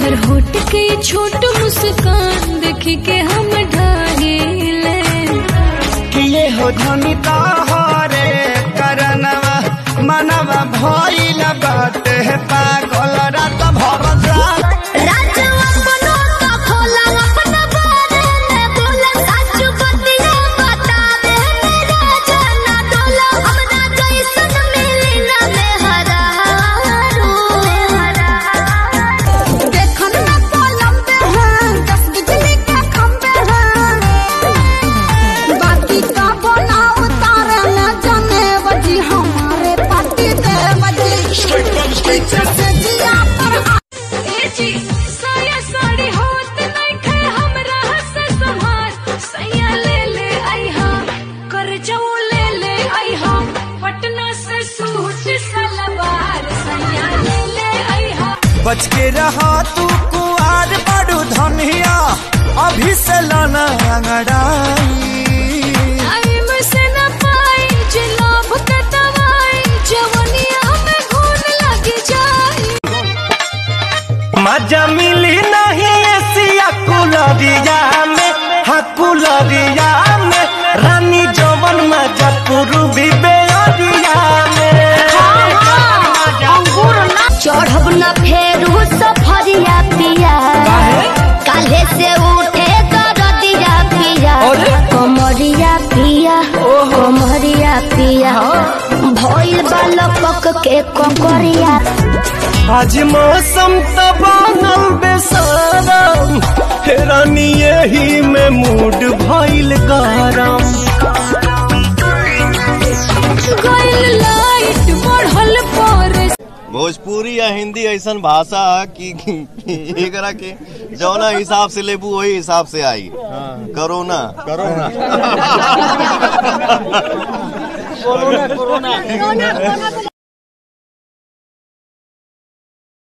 तोहर होठ के छोट मुस्कान देखी के हम ढाहिले किए हो धनी तोहरे करनवा मनवा भइल बाटे पागल रात भर बच के रहा तू कुआर बड़ू धनिया अभी से लाना अंगड़ाई से न पाई जलाभ के दवाई जवनिया में घून लग जाई मजा मिली नहीं ऐसिया कुलरिया में हाँ कुलरिया में रानी जवन मजा पूर्वी बेअरिया में चढ़ब न फेरू सफरिया पिया काले से उठे दरदिया पिया कमरिया पिया कमरिया पिया भइल बालक के ककरिया आज मौसम तो बनल बेसारम रानी यही में मूड भइल गरम गइल लाइट बढ़ल पर भोजपुरी या हिंदी ऐसा भाषा कि एकरा के जौना हिसाब से लेबू वही हिसाब से आई। Corona corona